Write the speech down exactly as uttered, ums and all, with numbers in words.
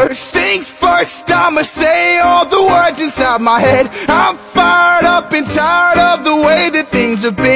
First things first, I'ma say all the words inside my head. I'm fired up and tired of the way that things have been.